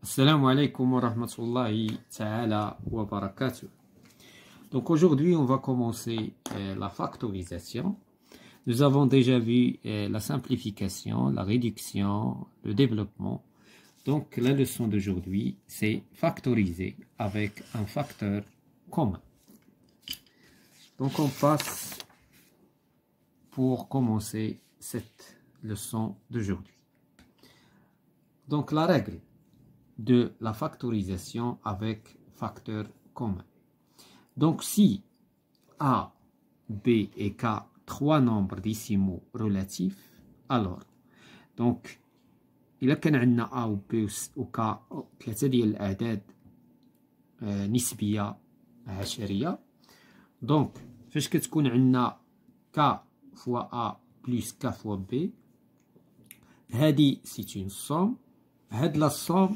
Assalamu alaikum wa rahmatullahi ta'ala wa barakatuh. Donc aujourd'hui, on va commencer la factorisation. Nous avons déjà vu la simplification, la réduction, le développement. Donc la leçon d'aujourd'hui, c'est factoriser avec un facteur commun. Donc on passe pour commencer cette leçon d'aujourd'hui. Donc la règle de la factorisation avec facteur commun. Donc si A, B et K, trois nombres décimaux relatifs, alors donc إلا كان عندنا A و B و K ثلاثة ديال الأعداد نسبية عشرية، donc فاش كتكون عندنا K fois A plus K fois B، هذه c'est une somme. هاد لا somme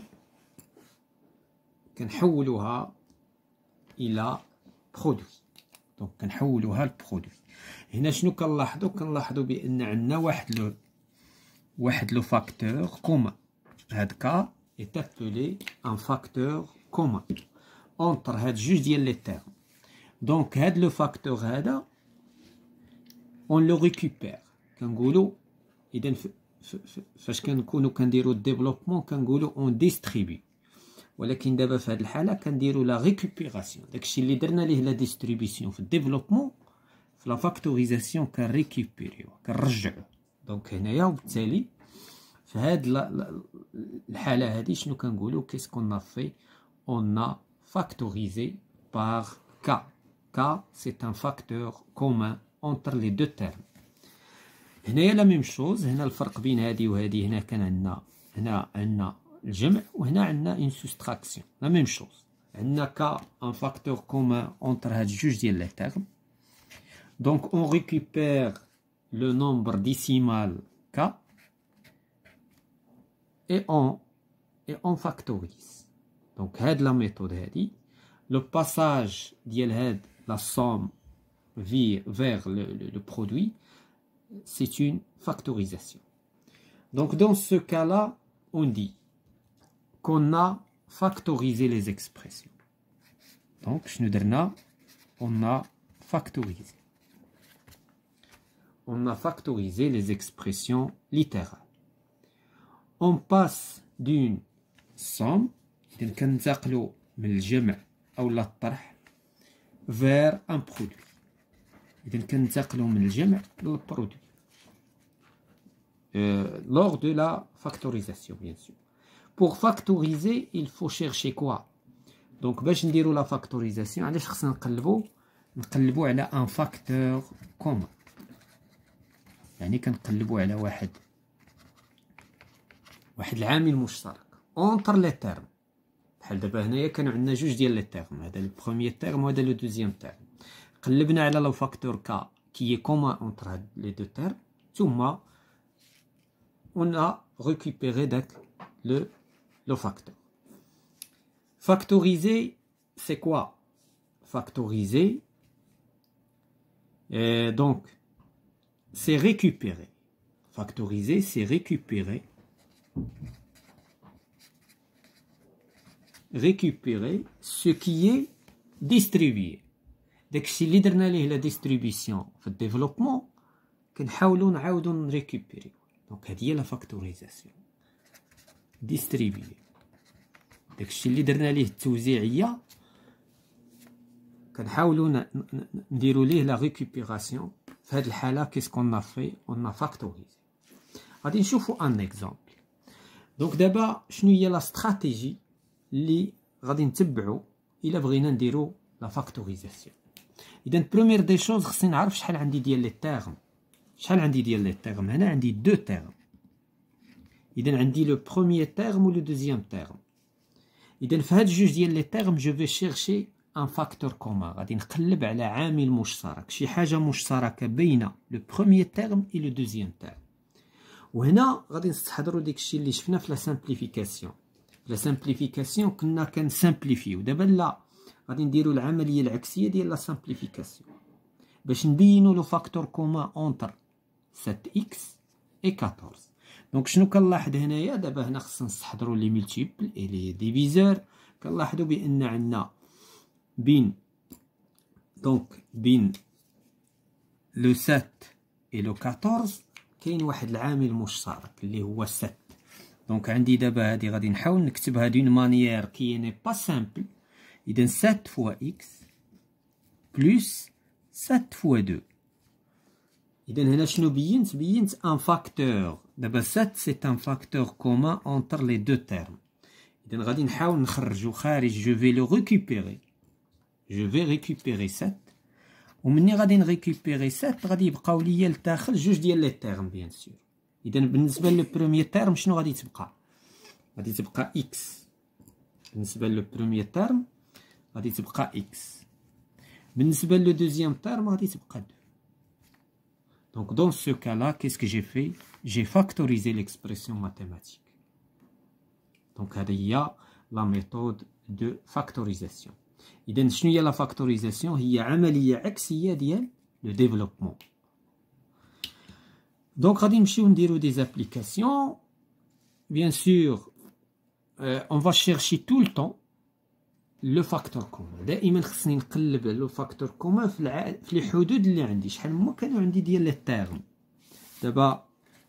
كنحولوها الى برودوي. دونك كنحولوها لبرودوي. هنا شنو كنلاحظوا بان عندنا واحد لو فاكتور كومان. هاد كا est appelé un facteur commun entre هاد جوج ديال لي تيرم. دونك هاد لو فاكتور هذا on le récupère. كنقولوا اذا فاش كنكونوا كنديروا الديفلوبمون كنقولوا on distribue، ولكن دابا في هذه الحاله كنديروا لا ريكوبيراسيون. داكشي اللي درنا ليه لا ديستريبيسيون في الديفلوبمون في لا فاكتوريزاسيون كنريكوبيريو كنرجعوه. دونك هنايا وبالتالي في هذه الحاله هذه شنو كنقولوا كيسكون ا في اون ا فاكتوريزي بار كا. كا سي ان فاكتور كومان اونتر لي دو تيرم. هنايا لا ميم شوز. هنا الفرق بين هذه وهذه، هنا كان عندنا الجمع وهنا عندنا une soustraction. La même chose. عندنا K un facteur commun entre هاد جوج ديال لي تيرم. Donc on récupère le nombre décimal K et on factorise. Donc هاد la méthode هادي le passage ديال هاد la somme vers le produit, c'est une factorisation. Donc dans ce cas-là, on dit qu'on a factorisé les expressions. Donc, on a factorisé. On a factorisé les expressions littérales. On passe d'une somme, vers un produit. Lors de la factorisation, bien sûr. Pour factoriser, il faut chercher quoi? Donc, باش نديرو la factorisation, علاش خصنا نقلبو على un facteur commun. يعني كنقلبو على واحد العامل مشترك entre les termes. بحال دابا هنايا كانوا عندنا جوج ديال لي تيرم، هذا لو بروميير تيرم وهذا لو دوزيام تيرم. قلبنا على لو فاكتور كا qui est commun entre les deux termes، ثم on a récupéré le facteur. Factoriser, c'est quoi? Factoriser, donc, c'est récupérer. Factoriser, c'est récupérer. Récupérer ce qui est distribué. داكشي اللي درنا ليه لا ديستريبيسيون في الديفلوبمون كنحاولوا نعاودوا نريكوبيريو. دونك هذه هي لا فاكتوريزاسيون. ديستريبيي داكشي اللي درنا ليه التوزيعيه كنحاولوا نديروا ليه لا ريكوبيراسيون. في هذه الحاله كيسكون ا في اون ا فاكتوريزي. غادي نشوفوا ان اكزامبل. دونك دابا شنو هي لا استراتيجي اللي غادي نتبعوا الا بغينا نديروا لا فاكتوريزاسيون؟ اذا بروميير دي شوز خصني نعرف شحال عندي ديال لي تيرم. هنا عندي دو تيرم. اذا عندي لو بروميير تيرم و لو دوزيام تيرم. اذا في هاد جوج ديال لي تيرم جو في شيرشي ان فاكتور كومان. غادي نقلب على عامل مشترك، شي حاجه مشتركه بين لو بروميير تيرم و لو دوزيام تيرم. وهنا غادي نستحضروا داكشي اللي شفنا في لا سامبليفيكاسيون. لا سامبليفيكاسيون كنا كنسامبليفيو، دابا لا غادي نديروا العمليه العكسيه ديال لا سامبليفيكاسيون باش نبينوا لو فاكتور كومان اونتر 7x et 14. دونك شنو كنلاحظ هنايا دابا؟ هنا خصنا نستحضروا لي ملتيبل اي لي ديفيزور. كنلاحظوا بان عندنا بين لو 7 et لو 14 كاين واحد العامل مشترك اللي هو 7. دونك عندي دابا هادي غادي نحاول نكتبها دون مانيير كي ني با سامبل. اذا 7 فوا اكس بلس 7 فوا 2. اذا هنا شنو بينت ان فاكتور. دابا 7 سي ان فاكتور كومان اونتر لي دو تيرم. اذا غادي نحاول نخرجو خارج. جو في لو ريكوبيري 7 ومني غادي نريكوبيري 7 غادي يبقاو ليا لداخل جوج ديال لي تيرم بيان سور. اذا بالنسبه لو بروميير تيرم شنو غادي تبقى؟ غادي تبقى اكس. بالنسبه لو بروميير تيرم غادي تبقى اكس. بالنسبه لو دوزيام تيرم غادي تبقى 2. Donc dans ce cas-là, qu'est-ce que j'ai fait? J'ai factorisé l'expression mathématique. Donc il y a la méthode de factorisation. إذا شنو هي la factorisation؟ هي عملية عكسية ديال le développement. Donc غادي نمشيو نديرو des applications. Bien sûr, on va chercher tout le temps لو فاكتور كومان. دائما خصني نقلب على لو فاكتور كومان في الحدود اللي عندي. شحال هما كانوا عندي ديال لي تيرم. دابا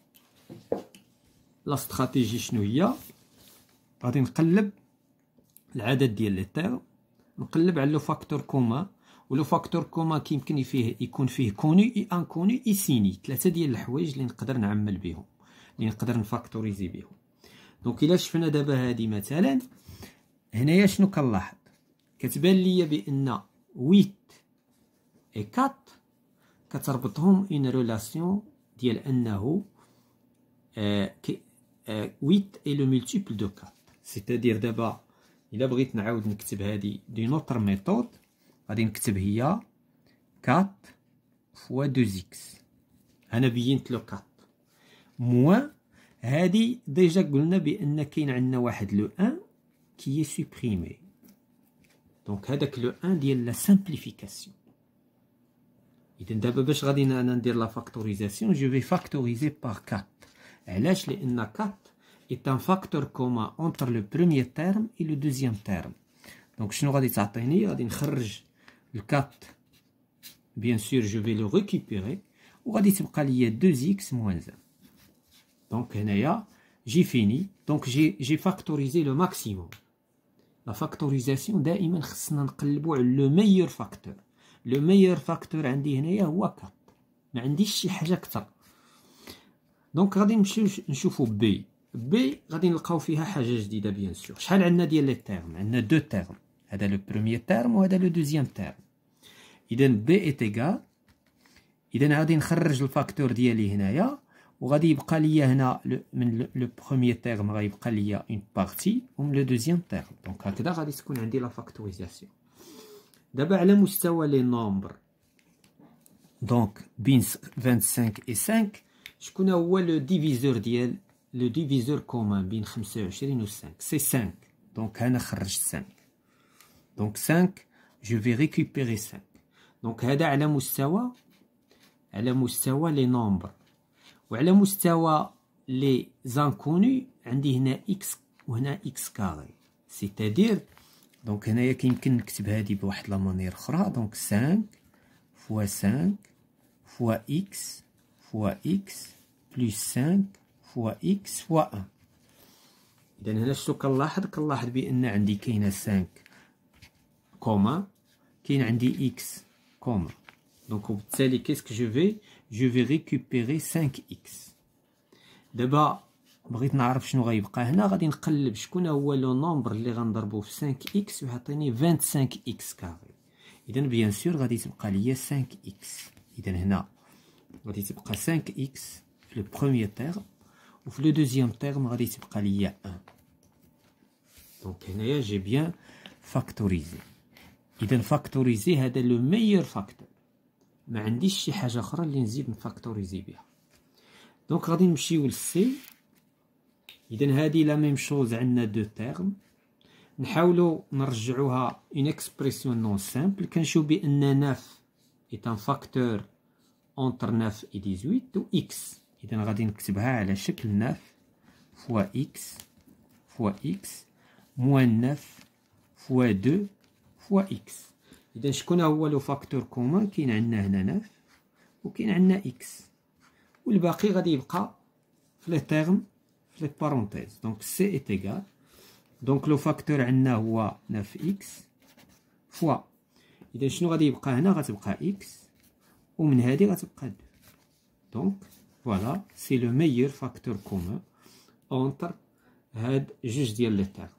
لا استراتيجي شنو هي؟ غادي نقلب العدد ديال لي تيرم، نقلب على لو فاكتور كومان. ولو فاكتور كومان كيمكن فيه يكون فيه كوني اي انكوني اي سيني. 3 ديال الحوايج اللي نقدر نعمل بهم، اللي نقدر نفاكتوريزي بهم. دونك الا شفنا دابا هادي مثلا هنايا شنو كنلاحظ؟ كتبان ليا بان 8 و 4 كتربطهم اون ريلاسيون ديال انه 8 اي لو مولتيبل دو 4. سيتادير دابا الا بغيت نعاود نكتب هادي دي نوتر ميثود غادي نكتب هي 4 فوا 2 اكس. انا بينت لو 4 موان هادي ديجا قلنا بان كاين عندنا واحد لو 1 كي سوبريمي. دونك هذاك لو 1 ديال لا سامبليفيكاسيون. اذا دابا باش غادي انا ندير لا فاكتوريزاسيون جو في فاكتوريزي بار 4. علاش؟ لان 4 est un facteur commun entre le premier terme et le deuxième terme. دونك شنو غادي تعطيني؟ غادي نخرج ال 4 بيان سور جو في لو ريكوبيري وغادي تبقى ليا 2 x moins 1. دونك هنايا جي فيني. دونك جي فاكتوريزي لو ماكسيموم. لا فاكتوريزاسيون دائما خصنا نقلبوا على لو ميور فاكتور. لو ميور فاكتور عندي هنايا هو 4، ما عنديش شي حاجه اكثر. دونك غادي نمشيو نشوفوا بي. غادي نلقاو فيها حاجه جديده بيان سور. شحال عندنا ديال لي تيرم؟ عندنا 2 تيرم، هذا لو بروميير تيرم وهذا لو دوزيام تيرم. اذا بي ايت ايغال. اذا غادي نخرج الفاكتور ديالي هنايا وغادي يبقى ليا هنا من لو بروميير تيرم غيبقى ليا اون بارتي ومن لو دوزيام تيرم. دونك هكذا غادي تكون عندي لا فاكتوريزاسيون. دابا على مستوى لي نومبر دونك بين 25 و 5 شكون هو لو ديفيزور ديال لو ديفيزور كومان بين 25 و 5؟ سي 5. دونك انا خرجت 5. دونك 5 جو في ريكوبيري 5. دونك هذا على مستوى لي نومبر. وعلى مستوى لي زانكوني عندي هنا اكس وهنا اكس كاري. سيتادير دونك هنايا كيمكن نكتب هادي بواحد لا مانير اخرى. دونك 5 فوا 5 فوا اكس فوا اكس بلس 5 فوا اكس فوا 1. اذا هنا شنو كنلاحظ بان عندي كاينه 5 كوما، كاين عندي اكس كوما. دونك وبالتالي كيسك جو في ريكوبيري 5 اكس. دابا بغيت نعرف شنو غيبقى هنا. غادي نقلب شكون هو لو نومبر اللي غنضربو في 5 اكس ويعطيني 25 اكس كاري. اذا بيان سور غادي تبقى ليا 5 اكس. اذا هنا غادي تبقى 5 اكس في لو بروميير تيرم وفي لو دوزيام تيرم غادي تبقى ليا 1. دونك هنايا جي بيان فاكتوريزي. اذا فاكتوريزي هذا لو ميور فاكتور، ما عنديش شي حاجه اخرى اللي نزيد نفاكتوريزي بها. دونك غادي نمشيو للسي. اذا هذه لا ميم شوز، عندنا 2 تيرم نحاولوا نرجعوها اون اكسبرسيون نون سامبل. كنشوف بان 9 est un facteur entre 9 et 18 و x. اذا غادي نكتبها على شكل 9 fois x moins 9 fois 2 fois x. إذا شكون هو لو فاكتور كومان؟ كاين عندنا هنا 9 وكاين عندنا اكس، والباقي غادي يبقى في لي تيرم في لي بارونتيز. دونك سي ايت ايغال، دونك لو فاكتور عندنا هو 9 اكس فوا، إذا شنو غادي يبقى هنا؟ غتبقى اكس ومن هادي غتبقى 2. دونك فوالا سي لو ميور فاكتور كومان اونتر هاد جوج ديال لي تيرم.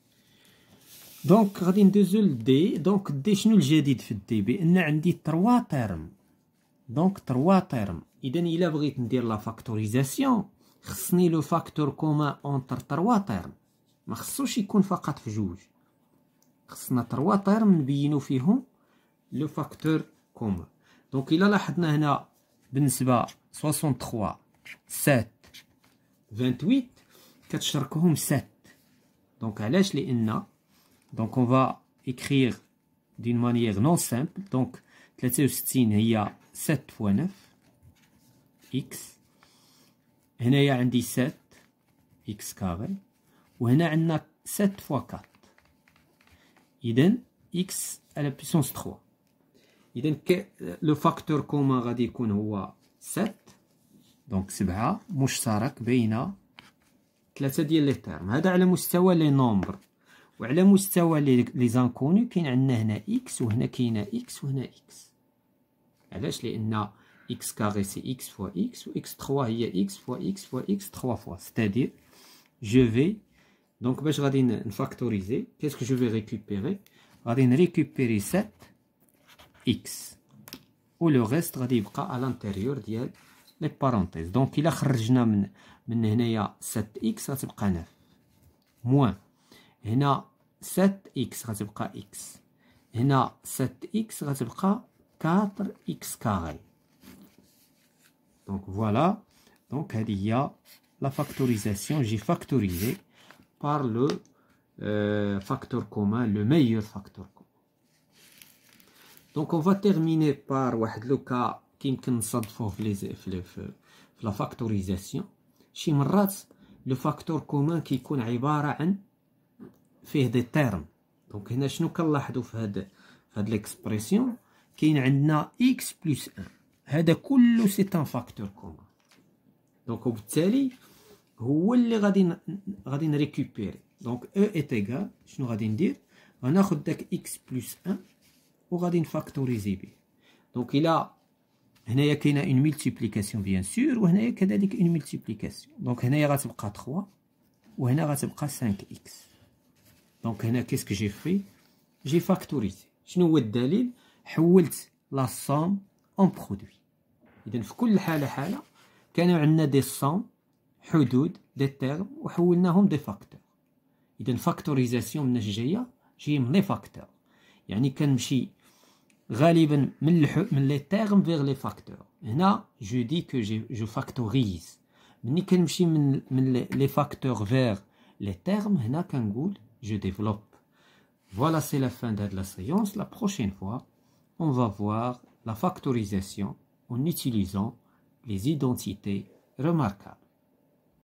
دونك غادي ندوزو لدي. دونك دي شنو الجديد في الدي؟ بان عندي 3 تيرم. دونك 3 تيرم، اذا الا بغيت ندير لا فاكتوريزاسيون خصني لو فاكتور كومان اونتر 3 تيرم، ما خصوش يكون فقط في جوج، خصنا 3 تيرم نبينو فيهم لو فاكتور كومان. دونك الا لاحظنا هنا بالنسبه 63 7 28 كتشركهم 7. دونك علاش؟ لان دونك on va écrire d'une manière non simple. donc 63 هي 7 fois 9 x، هنايا عندي 7 x كاري، وهنا عندنا 7 fois 4، إذا x à la puissance 3. إذا لو فاكتور كومان غادي يكون هو 7، دونك 7 مشترك بين 3 ديال لي تيرم. هذا على مستوى لي نومبر، وعلى مستوى لي زانكوني كاين عندنا هنا اكس وهنا كاينه اكس وهنا اكس. علاش؟ لان اكس كاري سي اكس فوا اكس، و اكس 3 هي اكس فوا اكس فوا اكس 3 فوا، ستادير جو في. دونك باش غادي نفاكتوريزي كيسكو جو في ريكوبيري؟ غادي نريكوبيري 7 اكس و لو ريست غادي يبقى على لانتيريور ديال لي بارونتيز. دونك الا خرجنا من هنايا 7 اكس غتبقى 9 موان هنا 7 اكس غتبقى اكس، هنا 7 اكس غتبقى 4 اكس كاري. دونك فوالا، دونك هذه هي لا فاكتوريزاسيون. جي فاكتوريزي بار لو فاكتور كومان، لو ميور فاكتور كومان. دونك اون فا تيرميني بار واحد لو كا كيمكن نصادفوه في لا فاكتوريزاسيون. شي مرات لو فاكتور كومان كيكون عباره عن فيه دي تيرم. دونك هنا شنو كنلاحظوا في هاد ليكسبرسيون؟ كاين عندنا اكس بلس 1، هذا كله سي ان فاكتور كومان. دونك وبالتالي هو اللي غادي نريكوبيري. دونك او ايت ايغال، شنو غادي ندير؟ غناخذ داك اكس بلس 1 وغادي نفاكتوريزي به. دونك الا هنايا كاينه اون ملتيبليكاسيون بيان سور، وهنايا كذلك اون ملتيبليكاسيون. دونك هنايا غتبقى 3 وهنا غتبقى 5 اكس. دونك هنا كيسكو جي في؟ جي فاكتوريزي. شنو هو الدليل؟ حولت لا سوم اون برودوي. اذا في كل حاله كانوا عندنا دي سوم حدود دي تيرم وحولناهم دي فاكتور. اذا فاكتوريزاسيون من جايه جاي من لي فاكتور، يعني كنمشي غالبا من لي تيرم فيغ لي فاكتور. هنا جو دي كو جو فاكتوريز. ملي كنمشي من لي فاكتور فيغ لي تيرم، هنا كنقول je développe. Voilà, c'est la fin de la séance. La prochaine fois, on va voir la factorisation en utilisant les identités remarquables.